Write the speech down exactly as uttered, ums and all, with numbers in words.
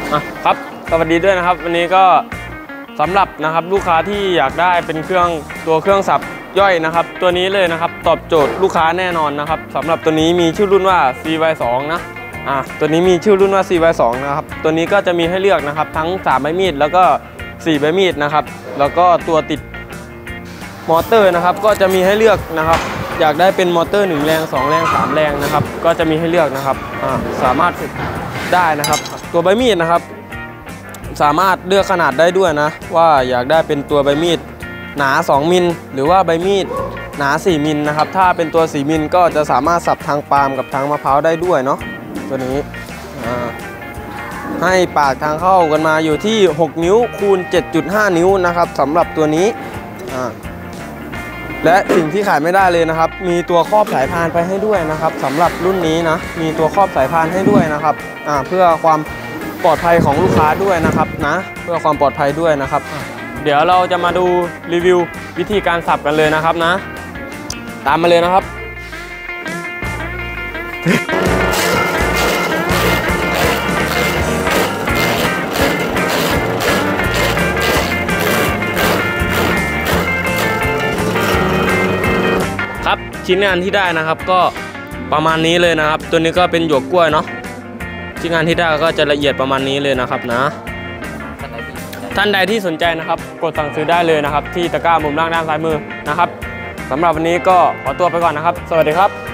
อ่ะครับสวัสดีด้วยนะครับวันนี้ก็สำหรับนะครับลูกค้าที่อยากได้เป็นเครื่องตัวเครื่องสับย่อยนะครับตัวนี้เลยนะครับตอบโจทย์ลูกค้าแน่นอนนะครับสำหรับตัวนี้มีชื่อรุ่นว่า ซี วาย สอง นะอ่ะตัวนี้มีชื่อรุ่นว่า ซี วาย สอง นะครับตัวนี้ก็จะมีให้เลือกนะครับทั้งสามใบมีดแล้วก็สี่ใบมีดนะครับแล้วก็ตัวติดมอเตอร์นะครับก็จะมีให้เลือกนะครับอยากได้เป็นมอเตอร์หนึ่งแรงสองแรงสามแรงนะครับก็จะมีให้เลือกนะครับอ่าสามารถได้นะครับตัวใบมีดนะครับสามารถเลือกขนาดได้ด้วยนะว่าอยากได้เป็นตัวใบมีดหนาสองมิลหรือว่าใบมีดหนาสี่มิลนะครับถ้าเป็นตัวสี่มิลก็จะสามารถสับทางปาล์มกับทางมะพร้าวได้ด้วยเนาะตัวนี้ให้ปากทางเข้ากันมาอยู่ที่หกนิ้วคูณ เจ็ดจุดห้า นิ้วนะครับสำหรับตัวนี้และสิ่งที่ขายไม่ได้เลยนะครับมีตัวครอบสายพานไปให้ด้วยนะครับสำหรับรุ่นนี้นะมีตัวครอบสายพานให้ด้วยนะครับเพื่อความปลอดภัยของลูกค้าด้วยนะครับนะเพื่อความปลอดภัยด้วยนะครับเดี๋ยวเราจะมาดูรีวิววิธีการสับกันเลยนะครับนะตามมาเลยนะครับครับชิ้นงานที่ได้นะครับก็ประมาณนี้เลยนะครับตัวนี้ก็เป็นหยวกกล้วยเนาะชิ้นงานที่ได้ก็จะละเอียดประมาณนี้เลยนะครับนะท่านใดที่สนใจนะครับกดสั่งซื้อได้เลยนะครับที่ตะกร้ามุมล่างด้านซ้ายมือนะครับสำหรับวันนี้ก็ขอตัวไปก่อนนะครับสวัสดีครับ